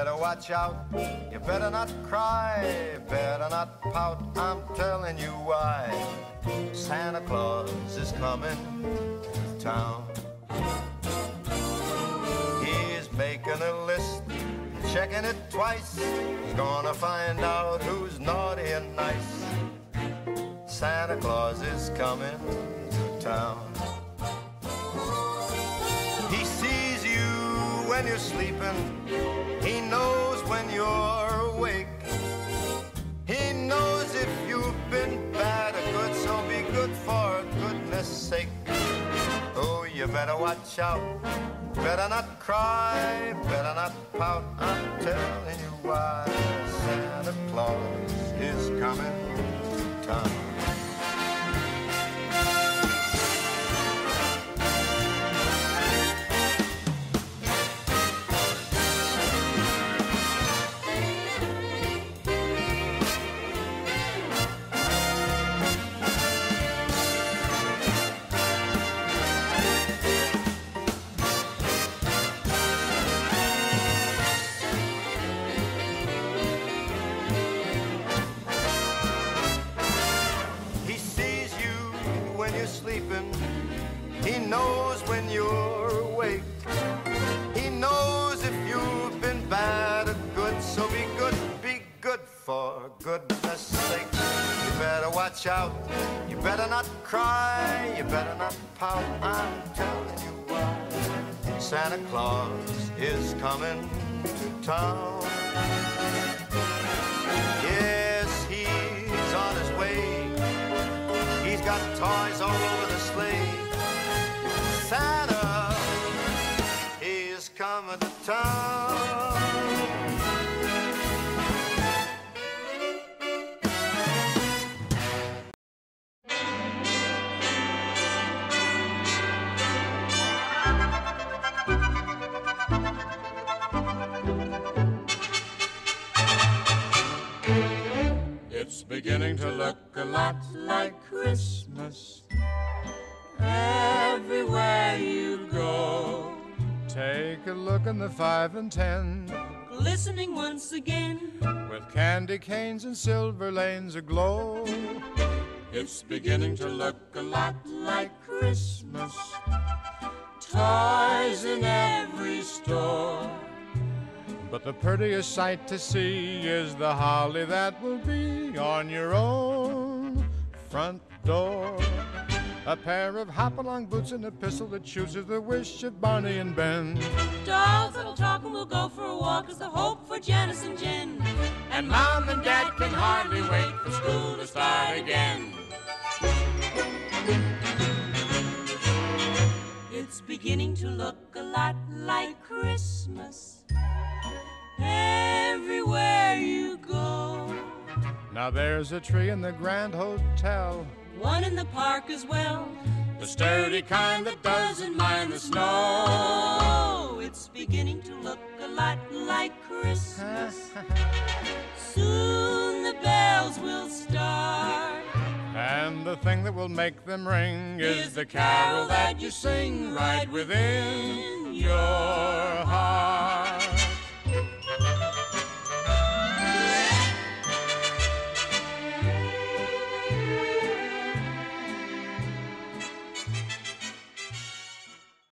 better watch out. You better not cry, better not pout. I'm telling you why. Santa Claus is coming to town. He's making a list, checking it twice. He's gonna find out who's naughty and nice. Santa Claus is coming to town. He sees you when you're sleeping. He knows when you're awake. He knows if you've been bad or good, so be good for goodness sake. Oh, you better watch out. Better not cry, better not pout. I'm telling you why. Santa Claus is coming to town. He knows when you're awake. He knows if you've been bad or good, so be good for goodness sake. You better watch out, you better not cry, you better not pout. I'm telling you why. Santa Claus is coming to town. Yes, he's on his way. He's got toys all over the sleigh. Santa, he's coming to town. It's beginning to look a lot like Christmas everywhere you go. Take a look in the 5 and 10, glistening once again, with candy canes and silver lanes aglow. It's beginning to look a lot like Christmas, toys in every store. But the prettiest sight to see is the holly that will be on your own front door. A pair of hop-along boots and a pistol that chooses the wish of Barney and Ben. Dolls that'll talk and we'll go for a walk is the hope for Janice and Jen. And Mom and Dad can hardly wait for school to start again. It's beginning to look a lot like Christmas everywhere you go. Now there's a tree in the Grand Hotel, one in the park as well, the sturdy kind that doesn't mind the snow. It's beginning to look a lot like Christmas. Soon the bells will start, and the thing that will make them ring is the carol that you sing right within your heart.